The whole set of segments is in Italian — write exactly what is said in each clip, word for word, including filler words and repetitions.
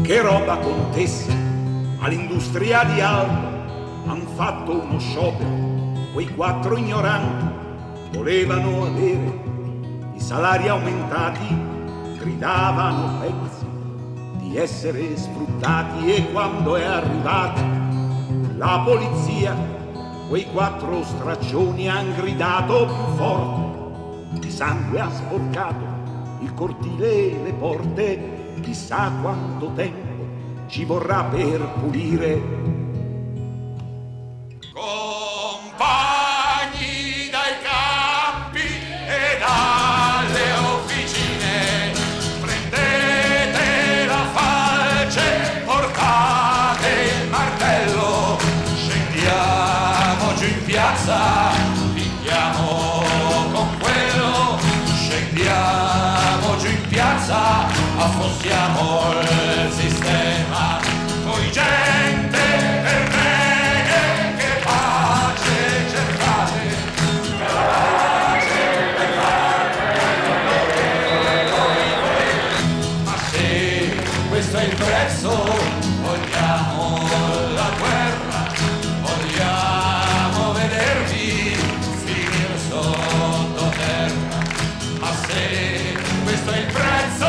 Che roba, contessa, all'industria di Alba han fatto uno sciopero, quei quattro ignoranti volevano avere i salari aumentati, gridavano pezzi di essere sfruttati, e quando è arrivata la polizia quei quattro straccioni han gridato più forte, di sangue ha sporcato il cortile e le porte. Chissà quanto tempo ci vorrà per pulire. Compagni dai campi e dalle officine, prendete la falce, portate il martello, scendiamo giù in piazza, picchiamo con quello, scendiamo giù in piazza, affossiamo il sistema, voi gente per me che pace cercate, che pace cercate, ma se questo è il prezzo, vogliamo la guerra, vogliamo vedervi finire sottoterra, ma se questo è il prezzo,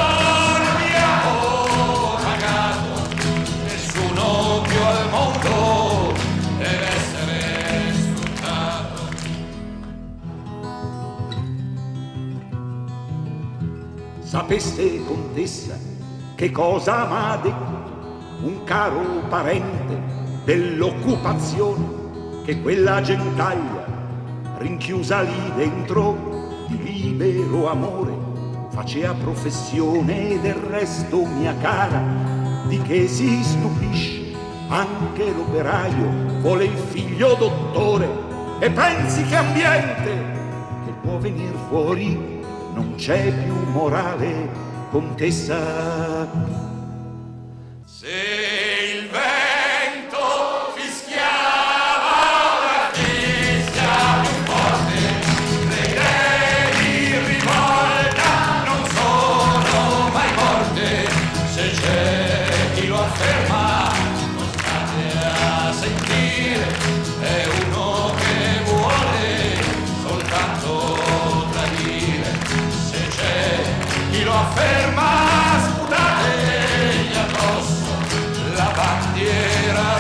sapesse, contessa, che cosa m'ha detto un caro parente dell'occupazione, che quella gentaglia rinchiusa lì dentro di libero amore facea professione, e del resto, mia cara, di che si stupisce anche l'operaio vuole il figlio dottore, e pensi che ambiente che può venir fuori non c'è più morale, contessa. Se il vento fischiava, ora fischia più forte, le idee di rivolta non sono mai morte, se c'è chi lo afferma, non state a sentire, è uno che vuole soltanto tradire. Chi lo afferma, sputategli addosso la bandiera